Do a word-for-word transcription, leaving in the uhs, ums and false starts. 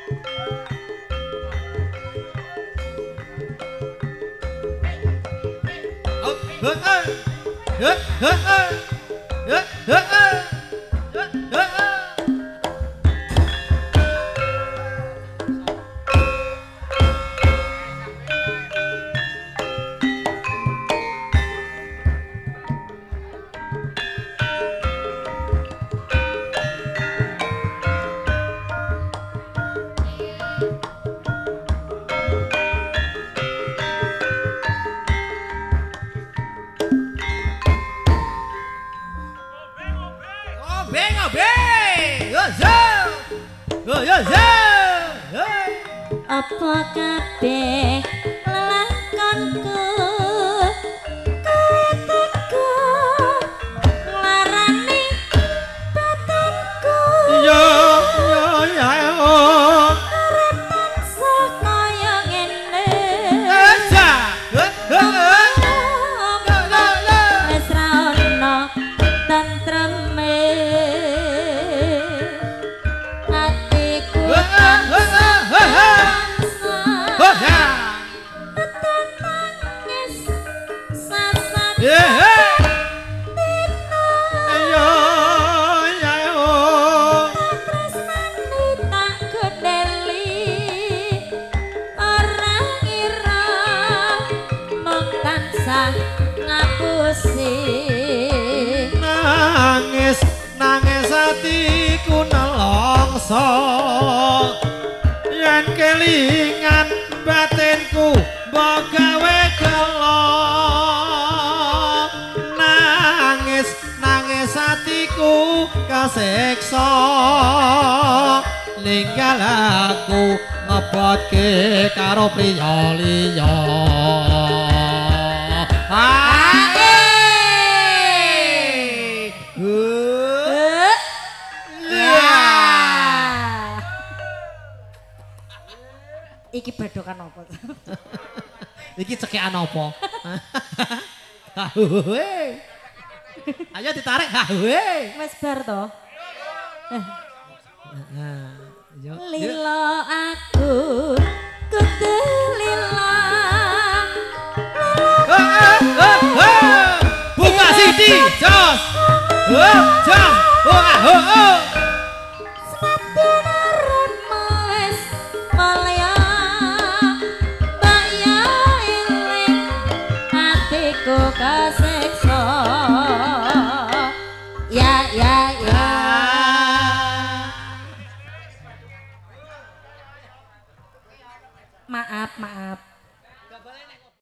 Apa kabeh lelakonku kowe teko nglarani batinku yo yo ya arep tansah kaya ngene aja wis ra ono tentreme atiku nangis nangis hatiku nelongso yen kelingan batinku mbok gawe gelo nangis nangis hatiku kasiksa ninggal aku ngebotke karo priya liya iki badokan apa? Iki cekekan apa? Ayo ditarik. Wes bar to. Lilo aku kudu lilo. Buka Siti, jos. Jos. Oh, oh. Kasekso ya ya ya maaf maaf